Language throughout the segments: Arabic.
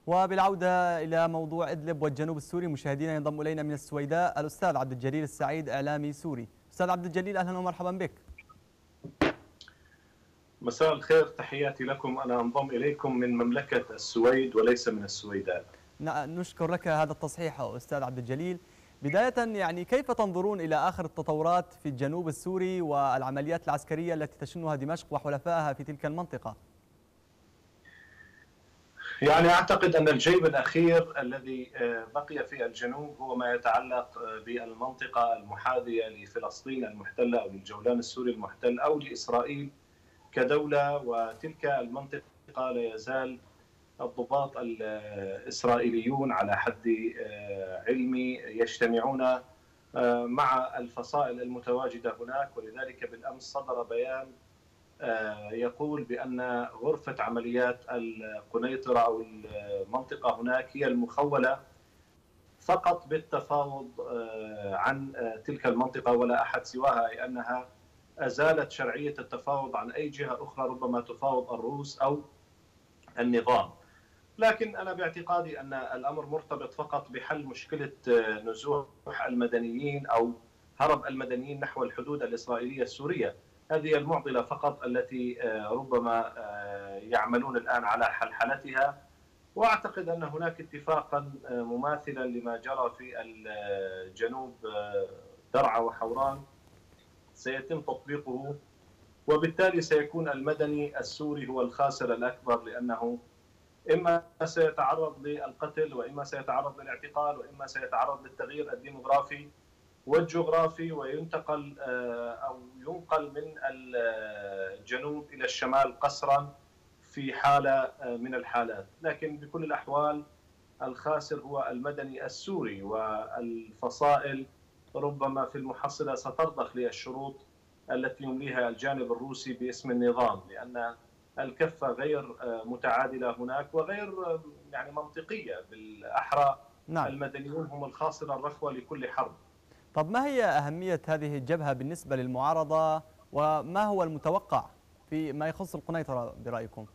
وبالعودة إلى موضوع إدلب والجنوب السوري، مشاهدينا ينضم إلينا من السويداء الأستاذ عبد الجليل السعيد، إعلامي سوري. أستاذ عبد الجليل، أهلا ومرحبا بك. مساء الخير، تحياتي لكم. أنا أنضم إليكم من مملكة السويد وليس من السويداء. نشكر لك هذا التصحيح أستاذ عبد الجليل. بداية كيف تنظرون إلى آخر التطورات في الجنوب السوري والعمليات العسكرية التي تشنها دمشق وحلفائها في تلك المنطقة؟ أعتقد أن الجيب الأخير الذي بقي في الجنوب هو ما يتعلق بالمنطقة المحاذية لفلسطين المحتلة أو للجولان السوري المحتل أو لإسرائيل كدولة، وتلك المنطقة لا يزال الضباط الإسرائيليون على حد علمي يجتمعون مع الفصائل المتواجدة هناك. ولذلك بالأمس صدر بيان يقول بأن غرفة عمليات القنيطرة أو المنطقة هناك هي المخولة فقط بالتفاوض عن تلك المنطقة ولا أحد سواها، أي أنها أزالت شرعية التفاوض عن أي جهة أخرى ربما تفاوض الروس أو النظام. لكن أنا باعتقادي أن الأمر مرتبط فقط بحل مشكلة نزوح المدنيين أو هرب المدنيين نحو الحدود الإسرائيلية السورية. هذه المعضلة فقط التي ربما يعملون الآن على حلحلتها، وأعتقد أن هناك اتفاقا مماثلا لما جرى في الجنوب درعا وحوران سيتم تطبيقه، وبالتالي سيكون المدني السوري هو الخاسر الأكبر، لأنه إما سيتعرض للقتل وإما سيتعرض للاعتقال وإما سيتعرض للتغيير الديموغرافي والجغرافي وينتقل أو ينقل من الجنوب إلى الشمال قسرا في حالة من الحالات. لكن بكل الأحوال الخاسر هو المدني السوري، والفصائل ربما في المحصلة سترضخ للشروط التي يمليها الجانب الروسي باسم النظام، لأن الكفة غير متعادلة هناك وغير منطقية. بالأحرى نعم. المدنيون هم الخاسرة الرخوة لكل حرب. طب ما هي أهمية هذه الجبهة بالنسبة للمعارضة، وما هو المتوقع في ما يخص القنيطرة برأيكم؟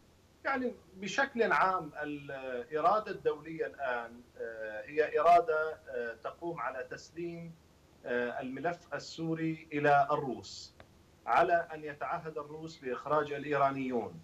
بشكل عام الإرادة الدولية الآن هي إرادة تقوم على تسليم الملف السوري إلى الروس، على أن يتعهد الروس بإخراج الإيرانيون،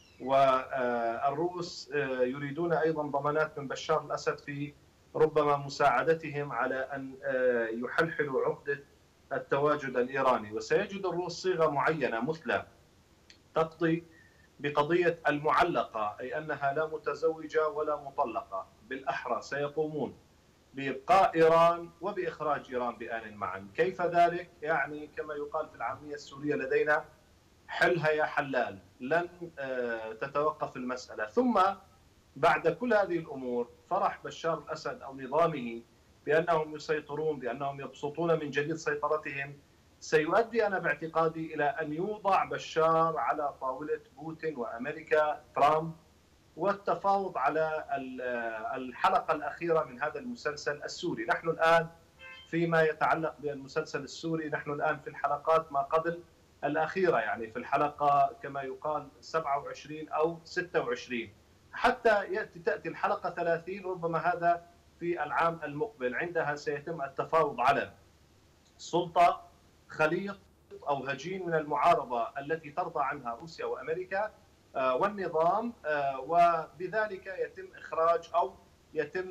والروس يريدون أيضا ضمانات من بشار الأسد في ربما مساعدتهم على أن يحلحلوا عقدة التواجد الإيراني. وسيجد الروس صيغة معينة مثلى تقضي بقضية المعلقة، أي أنها لا متزوجة ولا مطلقة. بالأحرى سيقومون بإبقاء إيران وبإخراج إيران بآن معا. كيف ذلك؟ كما يقال في العامية السورية لدينا: حلها يا حلال. لن تتوقف المسألة. ثم بعد كل هذه الأمور فرح بشار الأسد أو نظامه بأنهم يسيطرون، بأنهم يبسطون من جديد سيطرتهم، سيؤدي أنا باعتقادي إلى أن يوضع بشار على طاولة بوتين وأمريكا ترامب والتفاوض على الحلقة الأخيرة من هذا المسلسل السوري. نحن الآن فيما يتعلق بالمسلسل السوري نحن الآن في الحلقات ما قبل الأخيرة، في الحلقة كما يقال 27 أو 26، حتى تأتي الحلقة 30 ربما هذا في العام المقبل. عندها سيتم التفاوض على سلطة خليط أو هجين من المعارضة التي ترضى عنها روسيا وأمريكا والنظام، وبذلك يتم إخراج أو يتم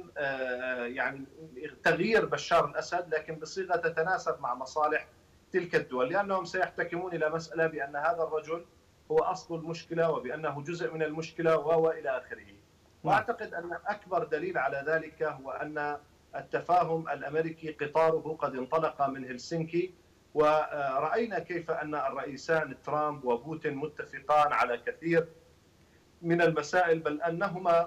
تغيير بشار الأسد، لكن بصيغة تتناسب مع مصالح تلك الدول، لأنهم سيحتكمون إلى مسألة بأن هذا الرجل هو أصل المشكلة وبأنه جزء من المشكلة وإلى آخره. وأعتقد أن أكبر دليل على ذلك هو أن التفاهم الأمريكي قطاره قد انطلق من هلسنكي، ورأينا كيف أن الرئيسان ترامب وبوتين متفقان على كثير من المسائل، بل أنهما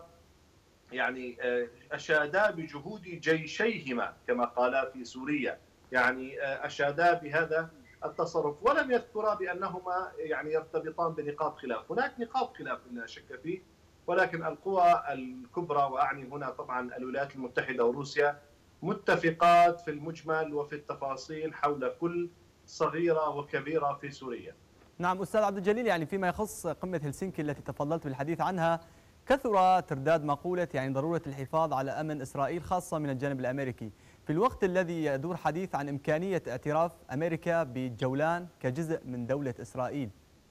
أشادا بجهود جيشيهما كما قالا في سوريا، أشادا بهذا التصرف، ولم يذكرا بأنهما يرتبطان بنقاط خلاف. هناك نقاط خلاف لا شك فيه، ولكن القوى الكبرى، وأعني هنا طبعا الولايات المتحدة وروسيا، متفقات في المجمل وفي التفاصيل حول كل صغيرة وكبيرة في سوريا. نعم أستاذ عبد الجليل، فيما يخص قمة هلسنكي التي تفضلت بالحديث عنها، كثر ترداد مقولة ضرورة الحفاظ على أمن إسرائيل خاصة من الجانب الأمريكي في الوقت الذي يدور حديث عن إمكانية اعتراف أمريكا بجولان كجزء من دولة إسرائيل.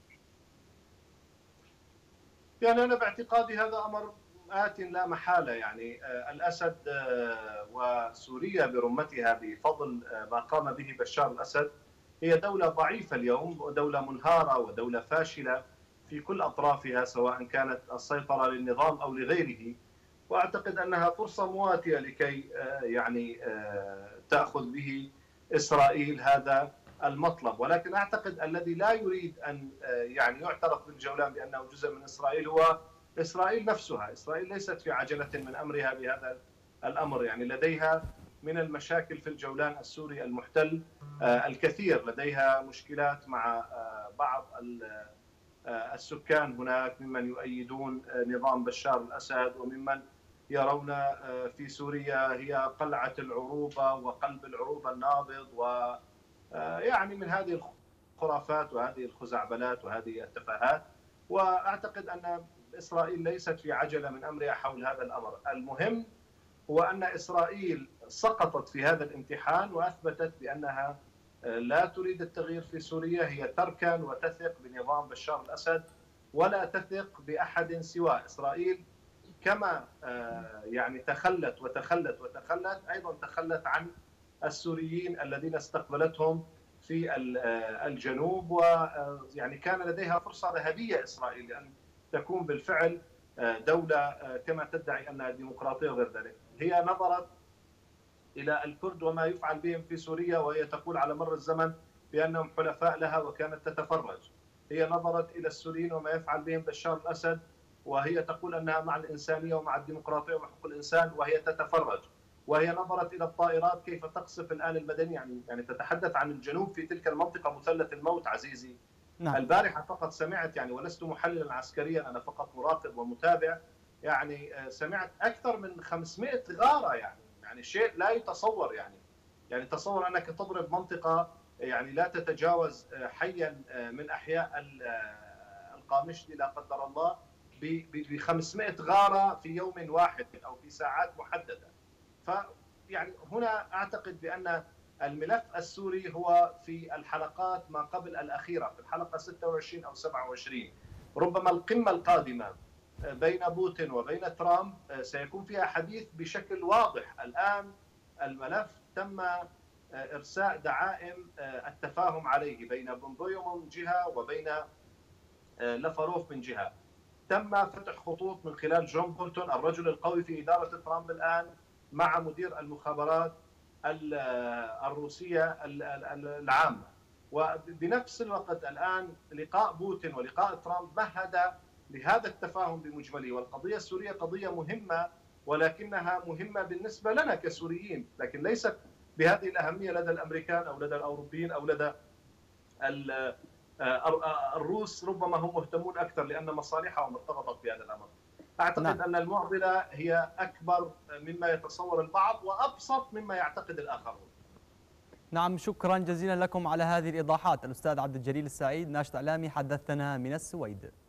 أنا باعتقادي هذا أمر آت لا محالة. الأسد وسوريا برمتها بفضل ما قام به بشار الأسد هي دولة ضعيفة اليوم، ودولة منهارة ودولة فاشلة في كل أطرافها، سواء كانت السيطرة للنظام أو لغيره. وأعتقد أنها فرصة مواتية لكي تأخذ به إسرائيل هذا المطلب. ولكن أعتقد الذي لا يريد أن يعترف بالجولان بأنه جزء من إسرائيل هو إسرائيل نفسها. إسرائيل ليست في عجلة من أمرها بهذا الأمر، لديها من المشاكل في الجولان السوري المحتل الكثير. لديها مشكلات مع بعض السكان هناك ممن يؤيدون نظام بشار الأسد، وممن يرون في سوريا هي قلعة العروبة وقلب العروبة النابض، و من هذه الخرافات وهذه الخزعبلات وهذه التفاهات. وأعتقد أن إسرائيل ليست في عجلة من أمرها حول هذا الأمر. المهم هو أن إسرائيل سقطت في هذا الامتحان وأثبتت بأنها لا تريد التغيير في سوريا. هي تركن وتثق بنظام بشار الأسد ولا تثق بأحد سواه. إسرائيل كما تخلت وتخلت وتخلت، أيضا تخلت عن السوريين الذين استقبلتهم في الجنوب. كان لديها فرصة ذهبية إسرائيل لأن تكون بالفعل دولة كما تدعي أنها ديمقراطية وغير ذلك. هي نظرت إلى الكرد وما يفعل بهم في سوريا، وهي تقول على مر الزمن بأنهم حلفاء لها وكانت تتفرج. هي نظرت إلى السوريين وما يفعل بهم بشار الأسد، وهي تقول أنها مع الإنسانية ومع الديمقراطية وحقوق الإنسان، وهي تتفرج. وهي نظرت إلى الطائرات كيف تقصف الآن المدني، تتحدث عن الجنوب في تلك المنطقة مثلث الموت عزيزي. نعم. البارحة فقط سمعت، ولست محللا عسكريا، أنا فقط مراقب ومتابع، سمعت أكثر من 500 غارة، شيء لا يتصور. تصور أنك تضرب منطقة لا تتجاوز حيا من أحياء القامشلي لا قدر الله ب 500 غارة في يوم واحد أو في ساعات محددة. هنا أعتقد بأن الملف السوري هو في الحلقات ما قبل الأخيرة، في الحلقة 26 أو 27. ربما القمة القادمة بين بوتين وبين ترامب سيكون فيها حديث بشكل واضح. الآن الملف تم إرساء دعائم التفاهم عليه بين بومبيو من جهة وبين لافاروف من جهة. تم فتح خطوط من خلال جون بولتون الرجل القوي في إدارة ترامب الآن مع مدير المخابرات الروسية العامة. وبنفس الوقت الآن لقاء بوتين ولقاء ترامب مهد لهذا التفاهم بمجمله. والقضية السورية قضية مهمة، ولكنها مهمة بالنسبة لنا كسوريين، لكن ليست بهذه الأهمية لدى الأمريكان أو لدى الأوروبيين أو لدى الروس. ربما هم مهتمون أكثر لأن مصالحهم ارتبطت بهذا الأمر. أعتقد أن المعضلة هي أكبر مما يتصور البعض وأبسط مما يعتقد الآخرون. نعم، شكرا جزيلا لكم على هذه الإيضاحات. الأستاذ عبد الجليل السعيد، ناشط إعلامي، حدثنا من السويد.